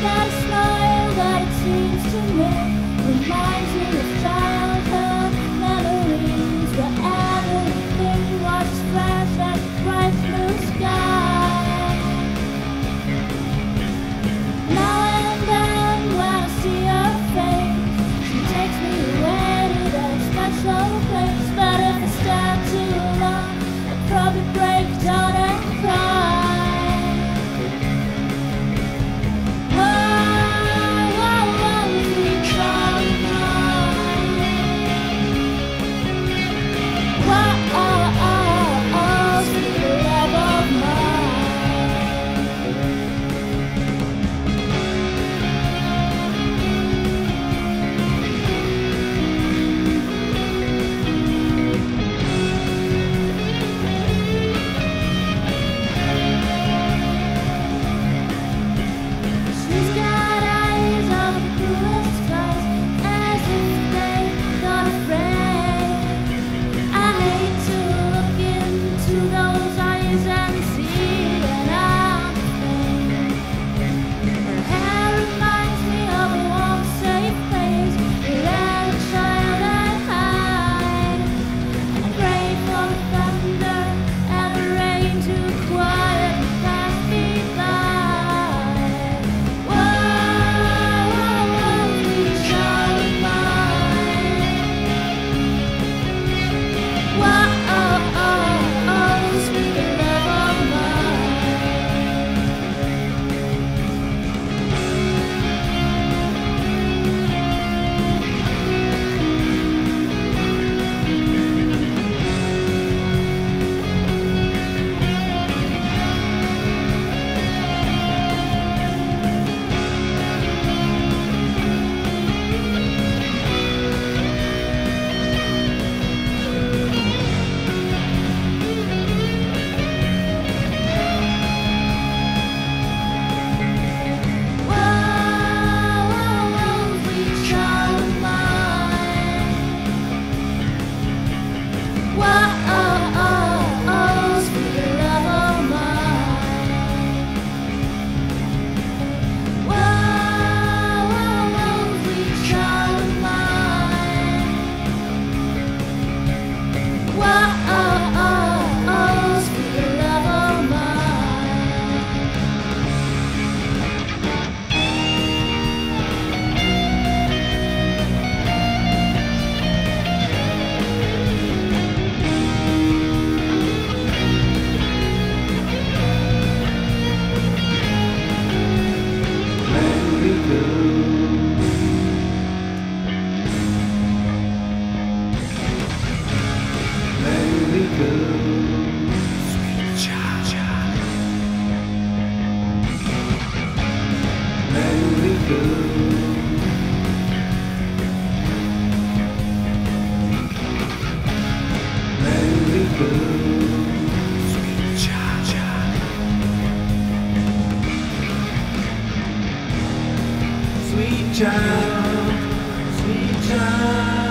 That smile that it seems to me reminds me of childhood memories where everything was fresh and bright blue sky. Now and then when I see her face, she takes me away to that special place. But if I stand too long, I'll probably break down and cry. Sweet child, sweet child.